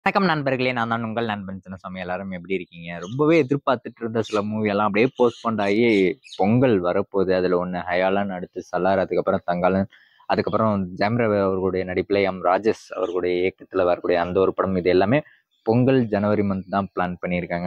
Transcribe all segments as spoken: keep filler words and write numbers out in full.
வணக்கம் நண்பர்களே, நான் தான் உங்கள் நண்பன் சின்னசாமி. எல்லாரும் எப்படி இருக்கீங்க? ரொம்பவே எதிர்பார்த்துட்டு இருந்த சில மூவி எல்லாம் அப்படியே போஸ்ட்போண்ட் ஆகி பொங்கல் வரப்போகுது. அதுல ஒண்ணு ஹயாலன், அடுத்து சலார், அதுக்கப்புறம் தங்காளன், அதுக்கப்புறம் ஜெயம் ரவி அவர்களுடைய நடிப்புல எம் ராஜேஷ் அவர்களுடைய இயக்கத்துல வரக்கூடிய அந்த ஒரு படம். இது எல்லாமே பொங்கல் ஜனவரி மந்த் தான் பிளான் பண்ணியிருக்காங்க.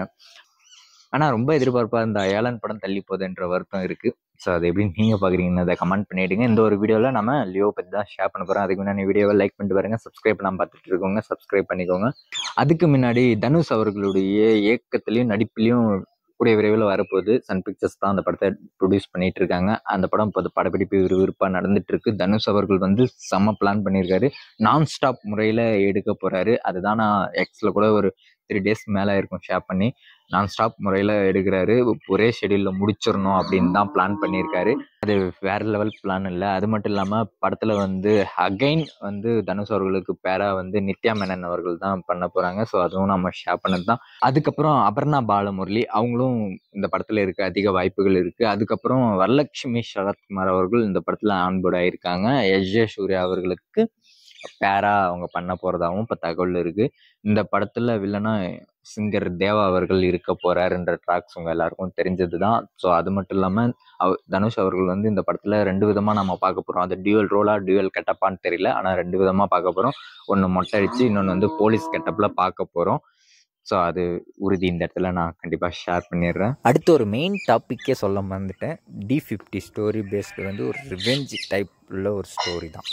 ஆனா ரொம்ப எதிர்பார்ப்பா இந்த அயாலன் படம் தள்ளி போகுதுன்ற வருத்தம் இருக்கு. ஸோ அது எப்படின்னு நீங்க பாக்குறீங்கன்னு அதை கமெண்ட் பண்ணிடுங்க. இந்த ஒரு வீடியோல நம்ம லியோ பத்தி தான் ஷேர் பண்ண போறோம். அதுக்கு முன்னாடி வீடியோவை லைக் பண்ணிட்டு பாருங்க. சப்ஸ்கிரைப் பண்ணாம பார்த்துட்டு இருக்கவங்க சப்ஸ்கிரைப் பண்ணிக்கோங்க. அதுக்கு முன்னாடி தனுஷ் அவர்களுடைய இயக்கத்திலையும் நடிப்பிலையும் கூடிய விரைவில் வரப்போகுது. சன் பிக்சர்ஸ் தான் அந்த படத்தை ப்ரொடியூஸ் பண்ணிட்டு இருக்காங்க. அந்த படம் இப்போ படப்பிடிப்பு விறுவிறுப்பா நடந்துட்டு இருக்கு. தனுஷ் அவர்கள் வந்து செம்ம பிளான் பண்ணியிருக்காரு. நான் ஸ்டாப் முறையில எடுக்க போறாரு. அதுதான் நான் எக்ஸ்ல கூட ஒரு த்ரீ டேஸ் மேல இருக்கும் ஷேர் பண்ணி நான் ஸ்டாப் முறையில எடுக்கிறாரு. ஒரே ஷெடியூல்ல முடிச்சிடணும் அப்படின்னு தான் பிளான் பண்ணியிருக்காரு. அது வேற லெவல் பிளான் இல்லை. அது மட்டும் இல்லாம படத்துல வந்து அகைன் வந்து தனுஷ் அவர்களுக்கு பேரா வந்து நித்யா மேனன் அவர்கள் தான் பண்ண போறாங்க. ஸோ அதுவும் நம்ம ஷேர் பண்ணது தான். அதுக்கப்புறம் அபர்ணா பாலமுரளி அவங்களும் இந்த படத்துல இருக்க அதிக வாய்ப்புகள் இருக்கு. அதுக்கப்புறம் வரலட்சுமி சரத்குமார் அவர்கள் இந்த படத்துல ஆன்போர்ட் ஆயிருக்காங்க. எஸ் ஜே சூர்யா அவர்களுக்கு பேரா அவங்க பண்ண போறதாகவும் இப்ப தகவல் இருக்கு. இந்த படத்துல வில்லனா சிங்கர் தேவா அவர்கள் இருக்க போறாருன்ற ட்ராக்ஸ் உங்க எல்லாருக்கும் தெரிஞ்சதுதான். ஸோ அது மட்டும் இல்லாம அவ தனுஷ் அவர்கள் வந்து இந்த படத்துல ரெண்டு விதமா நம்ம பார்க்க போறோம். அது டியூவல் ரோலா டியூவல் கெட்டப்பான்னு தெரியல. ஆனா ரெண்டு விதமா பார்க்க போறோம். ஒன்னு மொட்டை அடிச்சு இன்னொன்னு வந்து போலீஸ் கெட்டப்ல பார்க்க போறோம். ஸோ அது உறுதி இந்த இடத்துல நான் கண்டிப்பா ஷேர் பண்ணிடுறேன். அடுத்து ஒரு மெயின் டாபிக்கே சொல்ல மறந்துட்டேன். டி ஃபிஃப்டி ஸ்டோரி பேஸ்டு வந்து ஒரு ரிவெஞ்ச் டைப் உள்ள ஒரு ஸ்டோரி தான்.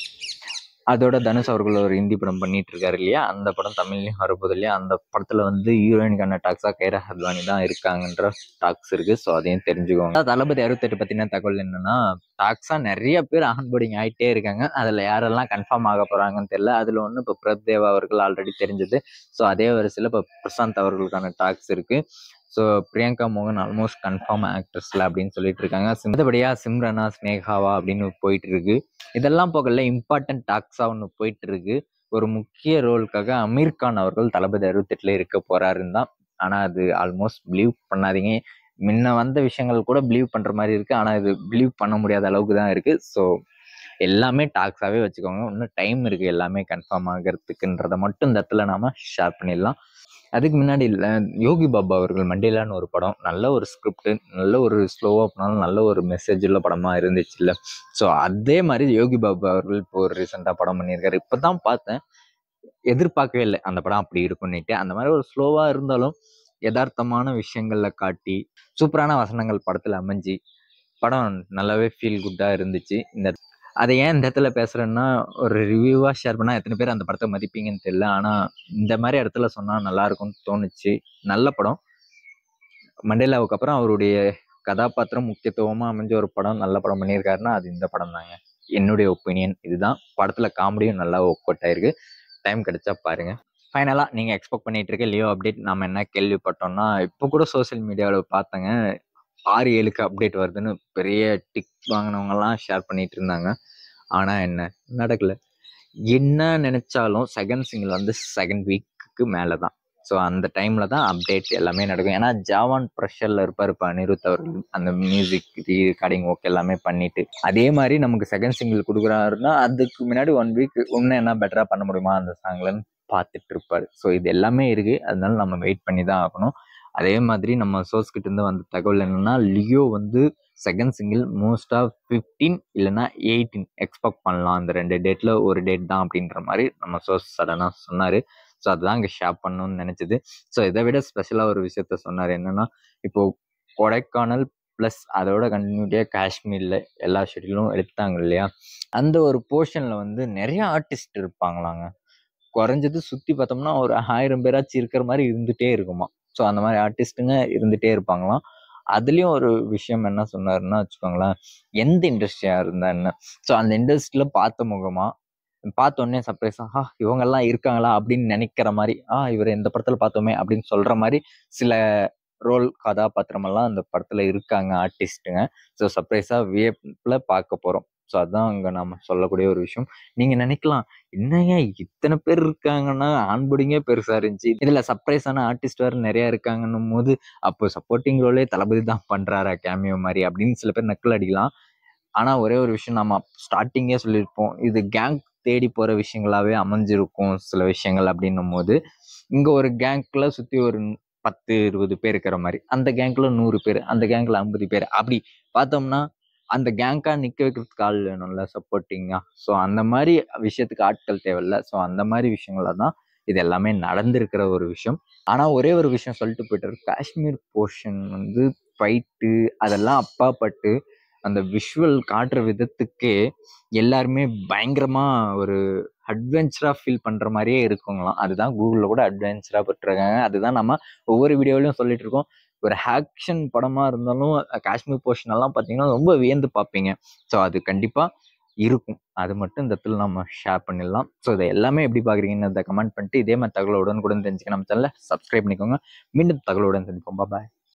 அதோட தனுஷ் அவர்கள் ஒரு ஹிந்தி படம் பண்ணிட்டு இருக்காரு இல்லையா, அந்த படம் தமிழ்லயும் வரப்போகுது இல்லையா. அந்த படத்துல வந்து ஹீரோயினுக்கான டாக்ஸா கைரா ஹத்வானி தான் இருக்காங்கன்ற டாக்ஸ் இருக்கு. ஸோ அதையும் தெரிஞ்சுக்கோங்க. தளபதி அறுபத்தெட்டு பத்தின தகவல் என்னன்னா, டாக்ஸா நிறைய பேர் ஆன்போர்டிங் ஆகிட்டே இருக்காங்க. அதுல யாரெல்லாம் கன்ஃபார்ம் ஆக போறாங்கன்னு தெரியல. அதுல ஒண்ணு இப்போ பிரபுதேவா அவர்கள் ஆல்ரெடி தெரிஞ்சது. ஸோ அதே வரிசையில இப்போ பிரசாந்த் அவர்களுக்கான டாக்ஸ் இருக்கு. ஸோ பிரியங்கா மோகன் ஆல்மோஸ்ட் கன்ஃபார்ம் ஆக்ட்ரஸ்ல அப்படின்னு சொல்லிட்டு இருக்காங்க. மற்றபடியா சிம்ரனா ஸ்னேகாவா அப்படின்னு போயிட்டு இருக்கு. இதெல்லாம் போகல இம்பார்ட்டன்ட் டாக்ஸா ஒன்று போயிட்டு இருக்கு. ஒரு முக்கிய ரோலுக்காக அமீர் கான் அவர்கள் தளபதி அறுபத்தெட்டுல இருக்க போறாருன்னு தான். ஆனா அது ஆல்மோஸ்ட் பிலீவ் பண்ணாதீங்க. முன்ன வந்த விஷயங்கள் கூட பிலீவ் பண்ற மாதிரி இருக்கு. ஆனா இது பிலீவ் பண்ண முடியாத அளவுக்கு தான் இருக்கு. ஸோ எல்லாமே டாக்ஸாவே வச்சுக்கோங்க. இன்னும் டைம் இருக்கு எல்லாமே கன்ஃபார்ம் ஆகிறதுக்குன்றத மட்டும் இந்த இடத்துல நாம ஷேர் பண்ணிடலாம். அதுக்கு முன்னாடி இல்லை, யோகி பாபா அவர்கள் மண்டேலான்னு ஒரு படம், நல்ல ஒரு ஸ்கிரிப்ட், நல்ல ஒரு ஸ்லோவாக போனாலும் நல்ல ஒரு மெசேஜ் உள்ள படமா இருந்துச்சு இல்லை. ஸோ அதே மாதிரி யோகி பாபா அவர்கள் இப்போ ஒரு ரீசெண்டாக படம் பண்ணியிருக்காரு. இப்போதான் பார்த்தேன், எதிர்பார்க்கவே இல்லை அந்த படம் அப்படி இருக்கும்னுட்டு. அந்த மாதிரி ஒரு ஸ்லோவா இருந்தாலும் யதார்த்தமான விஷயங்கள்ல காட்டி சூப்பரான வசனங்கள் படத்துல அமைஞ்சு படம் நல்லாவே ஃபீல் குட்டா இருந்துச்சு. இந்த அதை ஏன் இந்த இடத்துல பேசுறேன்னா, ஒரு ரிவ்யூவா ஷேர் பண்ணா எத்தனை பேர் அந்த படத்தை மதிப்பீங்கன்னு தெரியல. ஆனா இந்த மாதிரி இடத்துல சொன்னா நல்லா இருக்கும்னு தோணுச்சு. நல்ல படம். மண்டேலாவுக்கு அப்புறம் அவருடைய கதாபாத்திரம் முக்கியத்துவமா அமைஞ்ச ஒரு படம், நல்ல படம் பண்ணியிருக்காருன்னா அது இந்த படம் தாங்க. என்னுடைய ஒப்பீனியன் இதுதான். படத்துல காமெடியும் நல்லா ஒர்க் அவுட் ஆயிருக்கு. டைம் கிடைச்சா பாருங்க. ஃபைனலா நீங்க எக்ஸ்பெக்ட் பண்ணிட்டு இருக்க லியோ அப்டேட் நாம என்ன கேள்விப்பட்டோம்னா, இப்போ கூட சோசியல் மீடியாவில் பார்த்தங்க, ஆறு ஏழுக்கு அப்டேட் வருதுன்னு பெரிய டிக் வாங்கினவங்க எல்லாம் ஷேர் பண்ணிட்டு இருந்தாங்க. ஆனா என்ன நடக்கல. என்ன நினைச்சாலும் செகண்ட் சிங்கிள் வந்து செகண்ட் வீக்குக்கு மேலதான். ஸோ அந்த டைம்ல தான் அப்டேட் எல்லாமே நடக்கும். ஏன்னா ஜாவான் ப்ரெஷர்ல இருப்பாரு இப்போ அனிருத் அவர்கள், அந்த மியூசிக் ரெக்கார்டிங் ஒர்க் எல்லாமே பண்ணிட்டு. அதே மாதிரி நமக்கு செகண்ட் சிங்கிள் கொடுக்குறாருன்னா அதுக்கு முன்னாடி ஒன் வீக் இன்னும் என்ன பெட்டரா பண்ண முடியுமா அந்த சாங்லன்னு பார்த்துட்டு இருப்பாரு. ஸோ இது எல்லாமே இருக்கு. அதனால நம்ம வெயிட் பண்ணி தான் ஆகணும். அதே மாதிரி நம்ம சோர்ஸ் கிட்ட இருந்து வந்த தகவல் என்னன்னா, லியோ வந்து second single most of fifteen இல்லைன்னா எயிட்டீன் எக்ஸ்பெக்ட் பண்ணலாம். அந்த ரெண்டு டேட்ல ஒரு டேட் தான் அப்படின்ற மாதிரி நம்ம சோர்ஸ் சடனாக சொன்னாரு. ஸோ அதுதான் இங்கே ஷேர் பண்ணணும்னு நினைச்சது. ஸோ இதை விட ஸ்பெஷலாக ஒரு விஷயத்த சொன்னார். என்னன்னா, இப்போ கொடைக்கானல் பிளஸ் அதோட கண்டினியூட்டியா காஷ்மீர்ல எல்லா ஷெட்யூலும் எடுத்தாங்க இல்லையா, அந்த ஒரு போர்ஷன்ல வந்து நிறைய ஆர்டிஸ்ட் இருப்பாங்களாங்க. குறைஞ்சது சுத்தி பார்த்தோம்னா ஒரு ஆயிரம் பேராச்சும் இருக்கிற மாதிரி இருந்துட்டே இருக்குமா. ஸோ அந்த மாதிரி ஆர்டிஸ்ட்டுங்க இருந்துட்டே இருப்பாங்களாம். அதுலயும் ஒரு விஷயம் என்ன சொன்னாருன்னா வச்சுக்கோங்களேன், எந்த இண்டஸ்ட்ரியா இருந்தா என்ன, ஸோ அந்த இண்டஸ்ட்ரியில பார்த்த முகமா பார்த்த உடனே சர்ப்ரைஸா ஆ இவங்க எல்லாம் இருக்காங்களா அப்படின்னு நினைக்கிற மாதிரி, ஆ இவர் எந்த படத்துல பார்த்தோமே அப்படின்னு சொல்ற மாதிரி சில ரோல் கதாபாத்திரம் எல்லாம் அந்த படத்துல இருக்காங்க ஆர்டிஸ்ட்டுங்க. ஸோ சர்ப்ரைஸா வியப்ல பார்க்க போறோம். ஸோ அதுதான் அங்க நம்ம சொல்லக்கூடிய ஒரு விஷயம். நீங்க நினைக்கலாம், என்னங்க இத்தனை பேர் இருக்காங்கன்னா ஆன்போர்டிங்கே பெருசா இருந்துச்சு, இதுல சர்ப்ரைஸான ஆர்டிஸ்ட் வேற நிறைய இருக்காங்கன்னும் போது அப்போ சப்போர்ட்டிங் ரோலே தளபதி தான் பண்றாரா கேமியோ மாதிரி அப்படின்னு சில பேர் நக்கல் அடிக்கலாம். ஆனா ஒரே ஒரு விஷயம் நம்ம ஸ்டார்டிங்கே சொல்லியிருப்போம், இது கேங் தேடி போற விஷயங்களாவே அமைஞ்சிருக்கும் சில விஷயங்கள் அப்படின்னும் போது இங்க ஒரு கேங்க்ல சுத்தி ஒரு பத்து இருபது பேர் இருக்கிற மாதிரி, அந்த கேங்க்ல நூறு பேர், அந்த கேங்க்ல ஐம்பது பேர், அப்படி பார்த்தோம்னா அந்த கேங்கா நிக்க வைக்கிறதுக்கு ஆள் வேணும்ல சப்போர்ட்டிங்கா. ஸோ அந்த மாதிரி விஷயத்துக்கு ஆட்கள் தேவையில்ல. ஸோ அந்த மாதிரி விஷயங்கள தான் இது எல்லாமே நடந்திருக்கிற ஒரு விஷயம். ஆனா ஒரே ஒரு விஷயம் சொல்லிட்டு போயிட்டாரு. காஷ்மீர் போர்ஷன் வந்து ஃபைட்டு அதெல்லாம் அப்பாற்பட்டு அந்த விஷுவல் காட்டுற விதத்துக்கே எல்லாருமே பயங்கரமா ஒரு அட்வென்ச்சரா ஃபீல் பண்ற மாதிரியே இருக்குங்களாம். அதுதான் கூகுள்ல கூட அட்வென்ச்சரா போட்டிருக்காங்க. அதுதான் நம்ம ஒவ்வொரு வீடியோலையும் சொல்லிட்டு இருக்கோம். ஒரு ஆக்ஷன் படமா இருந்தாலும் காஷ்மீர் போர்ஷன் எல்லாம் பார்த்தீங்கன்னா ரொம்ப வியந்து பார்ப்பீங்க. ஸோ அது கண்டிப்பா இருக்கும். அது மட்டும் இந்த இடத்துல நம்ம ஷேர் பண்ணிடலாம். ஸோ இதை எல்லாமே எப்படி பார்க்குறீங்கன்னு அதை கமெண்ட் பண்ணிட்டு இதே மாதிரி தகவலுடன் கூட தெரிஞ்சுக்க நம்ம சேனலை சப்ஸ்கிரைப் பண்ணிக்கோங்க. மீண்டும் தகவலுடன் சந்திப்போம். பாய்.